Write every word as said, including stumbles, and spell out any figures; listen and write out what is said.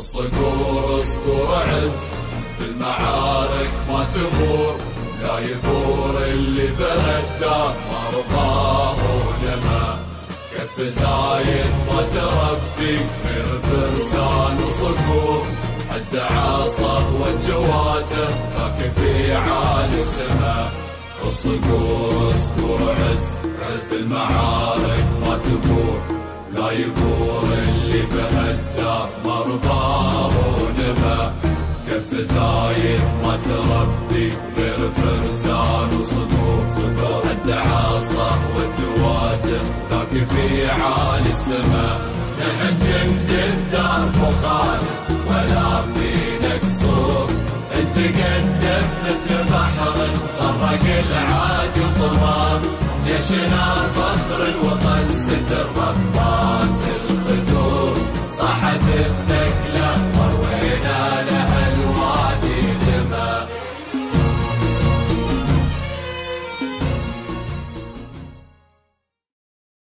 الصقور صقور عز في المعارك ما تبور، لا يبور اللي بهالدار ما رضاه ونما. كف زايد ما تربي غير فرسان وصقور، حد عصاه والجواده ذاك في عالي السما. الصقور صقور عز عز المعارك ما تبور، لا يبور اللي بهالدار ما رضاه ونما. كف زايد ما تربي غير فرسان وصقور، حد عصاه والجواده ذاك في عالي السما. نحن جند الدار مو خالد ولا فينا قصور، انت قدم مثل بحر غرق العاد وطمان. جيشنا فخر الوطن ستر ربان.